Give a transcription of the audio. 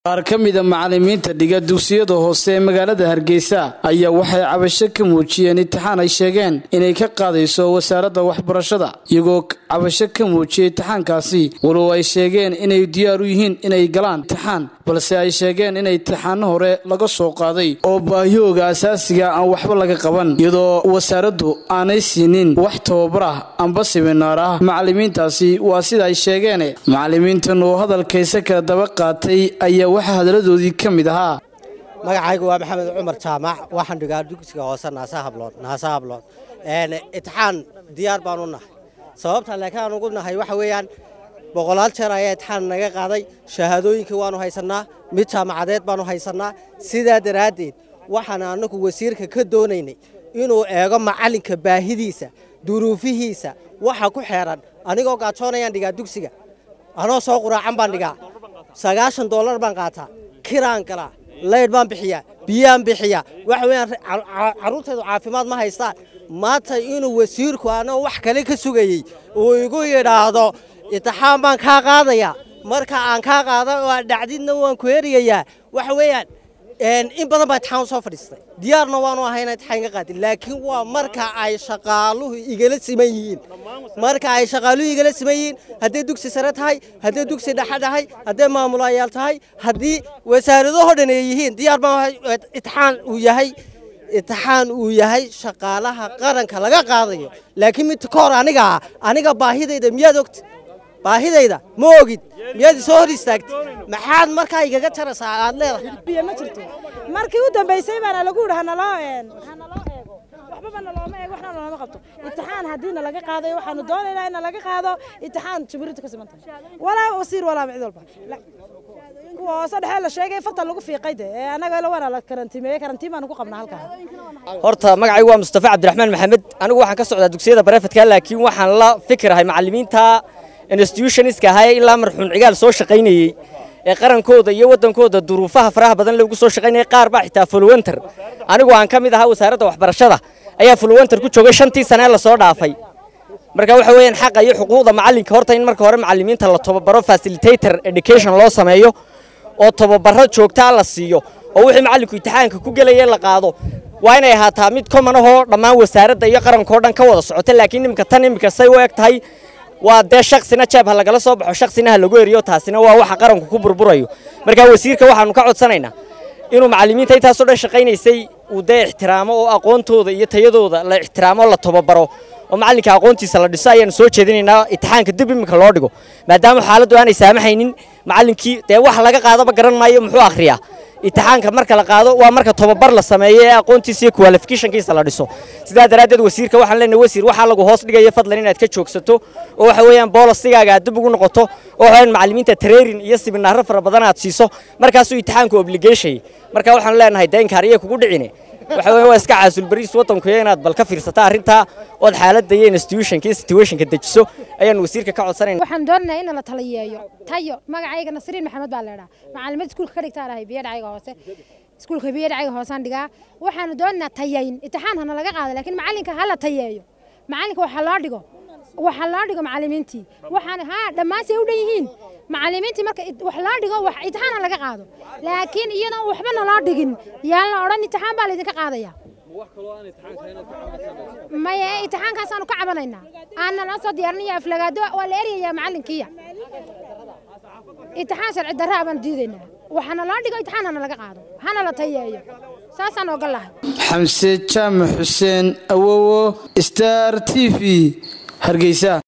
qaar ka mid ah macallimiinta dhiga dugsiyada hoose ee magaalada Hargeysa ayaa waxay cabasho ka muujiyeen imtixaan ay sheegeen inay ka qaadayso wasaaradda waxbarashada iyagoo cabasho ka muujiyay imtixaankaasi walow ay sheegeen inay diyaar u yihiin inay galaan imtixaan balse ay sheegeen inay imtixaan hore laga soo qaaday oo baahiyooga asaasiga aan waxba laga qaban iyadoo wasaaraddu aanay siinin wax tababar ah amba seminar ah macallimiintaasi waa sida ay sheegeen macallimiintan oo hadalkaysa ka daba qaatay ayaa waxa hadaladoodii ka mid ahaa magacaygu waa Maxamed Cumar Jaamac waxaan dhigaa dugsiga hoose Naasa Hablood imtixaan diyaar baan u nahay sababta laakiin ugu nahay waxa weeyaan boqolaal jeer ayaa imtixaan naga qaaday shahaadooyinka waanu haysanaa mid jaamacadeed baanu haysanaa sidaa daraadeed waxaan anagu wasiirka ka doonaynay inuu eego macalinka baahidiisa duruufihiisa waxa ku xeeran anigoo gaajoonayaan dhigaa dugsiga anoo soo quraacan baan dhigaa $90 baan qaataa kiraan kala leed baan bixiyaa biyaan bixiyaa waxa weeyaan caruurteedu caafimaad ma haystaan maanta inuu wasiirku ana wax kale ka sugayay oo igu yiraahdo imtixaan baan ka qaadaya marka aan ka qaado waa dhacdidna waan ku heriyaa waxa weeyaan in badan baa imtixaan soo fadhiistay diyaarna waanu ahayn imtixaan ka qaadin laakiin waa marka ay shaqaaluhu igala siman yihiin haddii dugsi sare tahay haddii dugsi dhexe tahay haddii maamulayaal tahay haddii wasaaradaha dhan ay yihiin diyaar baan imtixaan uu yahay shaqaalaha qaranka laga qaadayo laakiin mid ka hor aniga baahidayda miyaad ogtay baahidayda ma ogid miyaad soo hor istaagtay maxaad markaa igaga jaraysaa aad leedahay ma jirto markii u dambeysay baan lagu yiraahdaa naloo eego waxba nalooma eego waxna nalooma qabto imtixaan hadiina laga qaaday waxaanu doonaynaa in laga qaado imtixaan jibirta ka siman walaa wasiir walaa mid walba kuwa saddex la sheegay farta lagu fiiqayde anaga la wana la karantiimay baan ku qabnaa halka horta magacaygu waa Mustafa Cabdiraxmaan Maxamed anigu waxaan ka socdaa dugsiyada barafadka laakiin waxaan la fikirahay macallimiinta institutionska hay ilaa marxuun cigaal soo shaqaynayay ee qarankooda iyo wadankooda duruufaha faraha badan lagu soo shaqaynay qaar baa xitaa fulwanter anigu aan kamid ahaa wasaaradda waxbarashada ayaa fulwanter ku joogay 5 sano la soo dhaafay marka waxa weeyaan xaq iyo xuquuqda macalinka horta in marka hore macallimiinta la tababaro facilitator education loo sameeyo oo tababaro joogta la siiyo oo wixii macallinku imtixaanka ku galay la qaado waa inay ahaataa mid common ah oo dhammaan wasaaradda iyo qarankood dhan ka wada socota laakiin imika say u eg tahay waa de shakhsina jabha lagala soo baxo shakhsina lagu eriyo taasina waa waxa qaranku ku burburayo marka wasiirka waxaanu ka codsanaynaa inuu macallimiinta intaas oo dhan shaqaynaysay uu de ixtiraamo oo aqoontooda iyo tayadooda la ixtiraamo la tababaro oo macallinka aqoontiisa la dhiso ayaan soo jeedinaynaa imtixaanka dib imika loo dhigo maadaama xaaladdu aanay saamaxaynin macallinkii de wax laga qaadaba garan maayo muxuu akhriyaa imtixaanka marka la qaado waa marka tababar la sameeyo ee aqoontiisa iyo qualificationkiisa la dhiso sidaa daraadeed wasiirka waxaan leenahay wasiir waxa lagu hoos dhigayo fadlan inaad ka joogsato oo waxa weeyaan policy-gaaga dib ugu noqoto oo waxaan macallimiinta training iyo seminar fara badan aad siiso markaas uu imtixaanku obligation marka waxaan leenahay deen kaariye kugu dhicine waxa weeyaan waa iska caasul bariis wadanku inaad bal ka fiirsato arinta oo xaaladda iyo situationka dejiso ayaan wasiirka ka codsanaynaa waxaan doonaynaa in la taliyeeyo tayo magacayga Nasriin Maxamed baa leeyahay macallimada iskuulka ka dhigtaa biyadayga hoose iskuulka biyadayga hoose aan dhigaa waxaan doonaynaa tayayn imtixaan hana laga qaado laakiin macallinka hala tayeeyo macallinka waxa loo dhigo macallimiintii waxaan dhammaan say u dhan yihiin macallimiintii marka wax loo dhigo wax imtixaan laga qaado laakiin iyadoo waxba loo dhigin yaa la oran imtixaan baa la idinka qaadaya ma imtixaankaas aanu ka cabanaynaa aan la soo diyaarinayo aflagaado waa la eriyaa macallinkiya imtixaan sharci darro baan diidaynaa waxana loo dhigo imtixaan laga qaado hana la tayeeyo saasaan ogolahay Xamse Jaamac Xuseen Awowo Star TV Hargeysa.